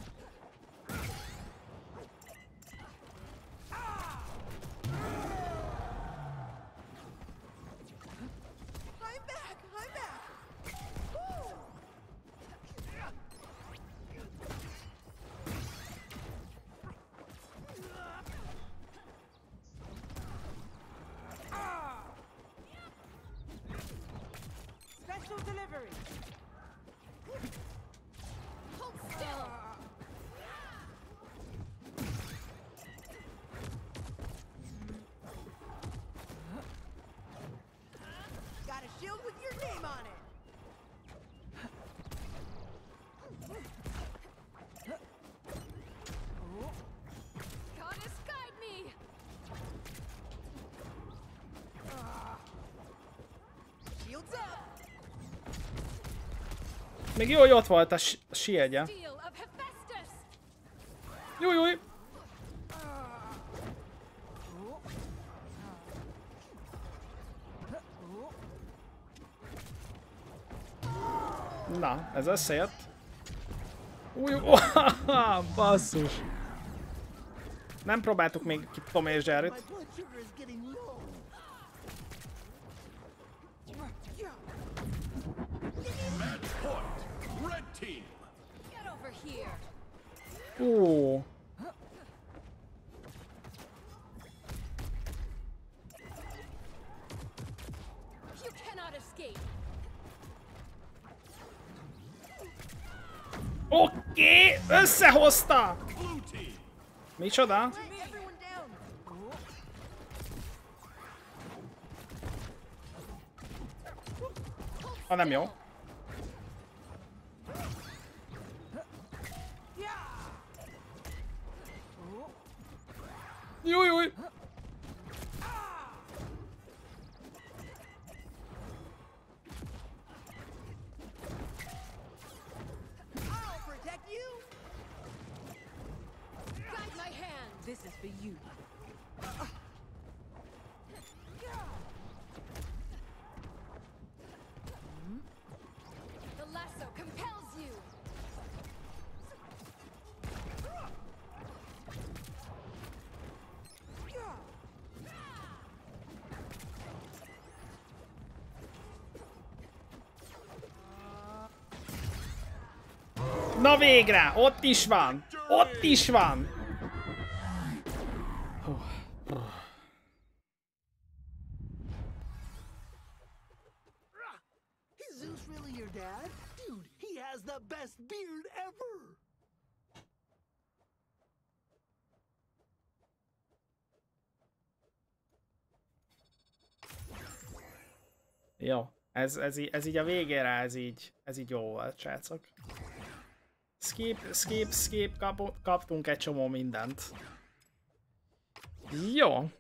I'm back. I'm back. Woo! Special delivery. Hold still. Got a shield with your name on it. Goddess guide me. Shields up. Még jó, hogy ott volt a, a shieldje. Steel of Hephaestus. Jó, jó. Na, ez összejött. Új, oh, basszus. Nem próbáltuk még ki Tom és Jerryt. Match point. Red team. Get over here. Ó. You cannot escape. Oké, összehozta! Blue team. Micsoda? Everyone down. Ha nem jó. Júj, júj! I'll protect you. Guide my hand. This is for you. The lasso compels you. Na végre! Ott is van! Ott is van! Is Zeus really your dad? Dude, he has the best beard ever! Jó, ez, ez, í- ez így a végére, ez így, ez így jó volt, srácok. Skip, skip, skip, kapu, kaptunk egy csomó mindent. Jó.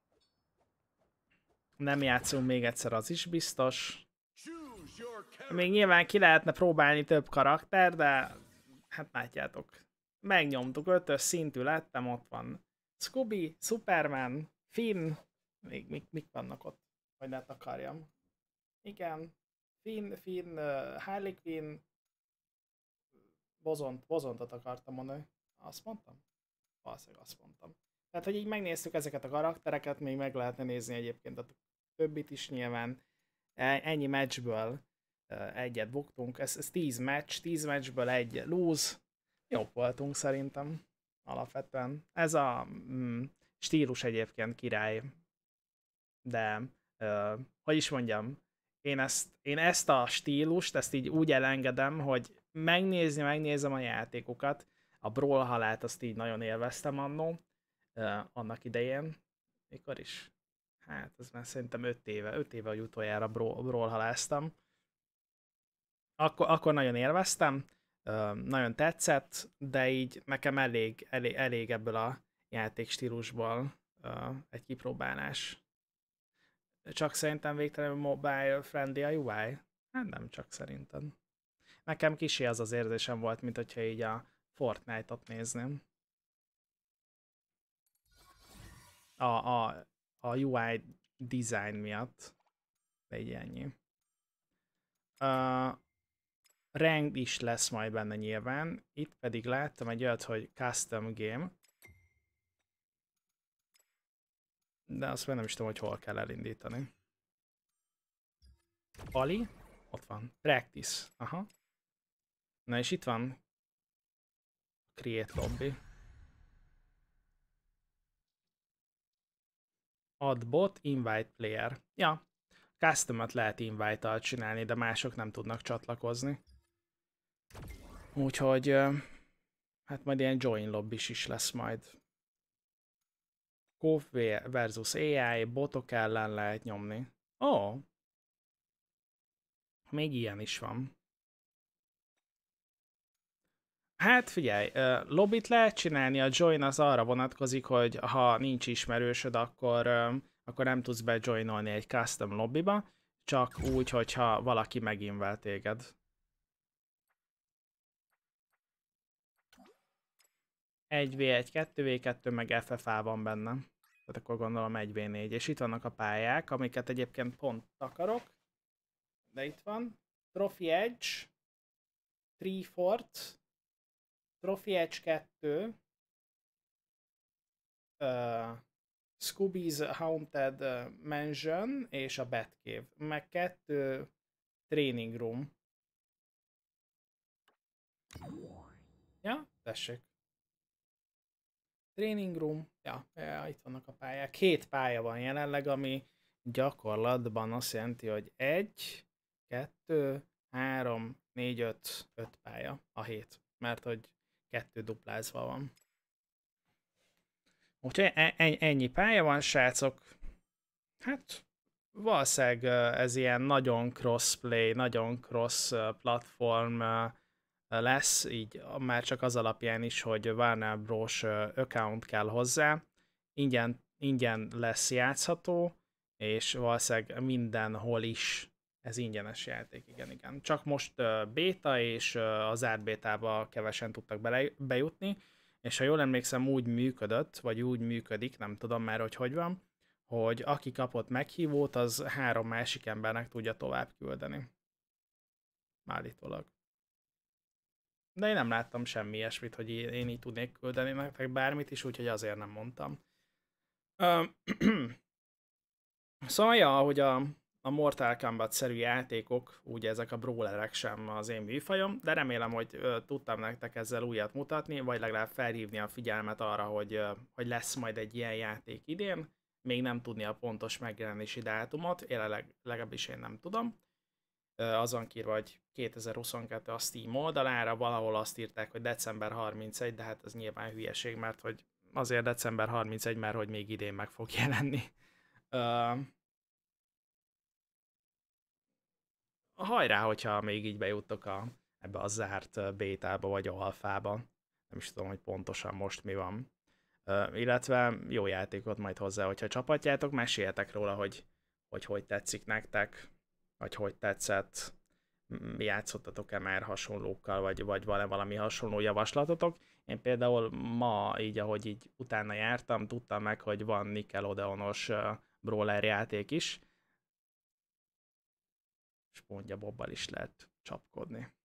Nem játszunk még egyszer, az is biztos. Choose your character. Még nyilván ki lehetne próbálni több karakter, de hát látjátok. Megnyomtuk, ötös szintű lettem, ott van Scooby, Superman, Finn, még mik, mik vannak ott, hogy ne takarjam. Igen, Finn, Finn, uh, Harley Quinn, Bozont, Bozontot akartam mondani. Azt mondtam? Valószínűleg azt mondtam. Tehát, hogy így megnéztük ezeket a karaktereket, még meg lehetne nézni egyébként a többit is nyilván. E- Ennyi meccsből uh, egyet buktunk. Ez, ez tíz meccs, tíz meccsből egy lose. Jobb voltunk szerintem. Alapvetően. Ez a mm, stílus egyébként király. De, uh, hogy is mondjam, én ezt, én ezt a stílust, ezt így úgy elengedem, hogy megnézni, megnézem a játékokat. A Brawlhalla-t azt így nagyon élveztem annó, uh, annak idején. Mikor is? Hát, ez már szerintem öt éve, öt éve, hogy utoljára Brawlhalláztam. Akkor, akkor nagyon élveztem, uh, nagyon tetszett, de így nekem elég, elég, elég ebből a játékstílusból uh, egy kipróbálás. Csak szerintem végtelenül mobile friendly a u i? Hát nem csak szerintem. Nekem kicsi az az érzésem volt, mint hogyha így a Fortnite-ot nézném. A, a, a u i design miatt. De így ennyi. Uh, ranked is lesz majd benne nyilván. Itt pedig láttam egy olyat, hogy custom game. De azt már nem is tudom, hogy hol kell elindítani. Ali? Ott van. Practice. Aha. Na és itt van. Create lobby. Add bot, invite player. Ja. Custom-ot lehet invite-tal csinálni, de mások nem tudnak csatlakozni. Úgyhogy hát majd ilyen join lobbis is lesz majd. Cove versus á i, botok ellen lehet nyomni. Ó! Oh. Még ilyen is van. Hát figyelj, uh, lobbit lehet csinálni, a join az arra vonatkozik, hogy ha nincs ismerősöd, akkor, uh, akkor nem tudsz bejoinolni egy custom lobbyba, csak úgy, hogyha valaki meginvel téged. egy vé egy, kettő vé kettő, meg ef ef á van benne. Tehát akkor gondolom egy vé négy. És itt vannak a pályák, amiket egyébként pont akarok. De itt van. Trophy Edge. Treefort, Trophy Edge kettő, uh, Scooby's Haunted Mansion és a Batcave, meg kettő Training Room. Ja, tessék. Training Room, ja, ja, itt vannak a pályák. Két pálya van jelenleg, ami gyakorlatban azt jelenti, hogy egy, kettő, három, négy, öt, öt pálya a hét, mert hogy kettő duplázva van. Úgyhogy ennyi pálya van, srácok. Hát valószínűleg ez ilyen nagyon crossplay, nagyon cross platform lesz, így már csak az alapján is, hogy Warner Bros. Account kell hozzá. Ingyen, ingyen lesz játszható, és valószínűleg mindenhol is ez ingyenes játék, igen, igen. Csak most uh, béta, és uh, az átbétába kevesen tudtak bele, bejutni, és ha jól emlékszem, úgy működött, vagy úgy működik, nem tudom már, hogy hogy van, hogy aki kapott meghívót, az három másik embernek tudja tovább küldeni. Állítólag. De én nem láttam semmi ilyesmit, hogy én így tudnék küldeni nektek bármit is, úgyhogy azért nem mondtam. Szóval, ja, hogy a, a Mortal Kombat-szerű játékok, úgy ezek a brawlerek sem az én műfajom, de remélem, hogy ö, tudtam nektek ezzel újat mutatni, vagy legalább felhívni a figyelmet arra, hogy, ö, hogy lesz majd egy ilyen játék idén. Még nem tudni a pontos megjelenési dátumot, jelenleg legalábbis én nem tudom. Ö, azon kírva, hogy kétezer-huszonkettő a Steam oldalára, valahol azt írták, hogy december harmincegy, de hát ez nyilván hülyeség, mert hogy azért december harmincegy, mert hogy még idén meg fog jelenni. Ö, hajrá, hogyha még így bejuttok a, ebbe a zárt bétába vagy a alfába. Nem is tudom, hogy pontosan most mi van. Uh, illetve jó játékot majd hozzá, hogyha csapatjátok, meséljetek róla, hogy hogy, hogy tetszik nektek, vagy hogy tetszett, játszottatok-e már hasonlókkal, vagy, vagy van-e valami hasonló javaslatotok. Én például ma, így ahogy így utána jártam, tudtam meg, hogy van Nickelodeonos uh, brawler játék is, és mondja, Bobbal is lehet csapkodni.